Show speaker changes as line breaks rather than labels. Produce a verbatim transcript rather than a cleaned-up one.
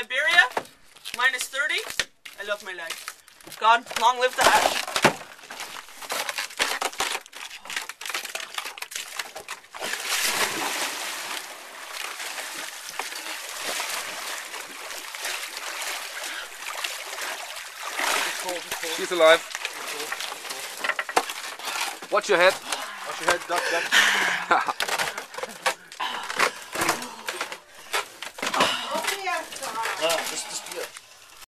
Siberia, minus thirty. I love my life. God, long live the hatch.
She's alive. Watch your head.
Watch your head, duck, duck. Ah, das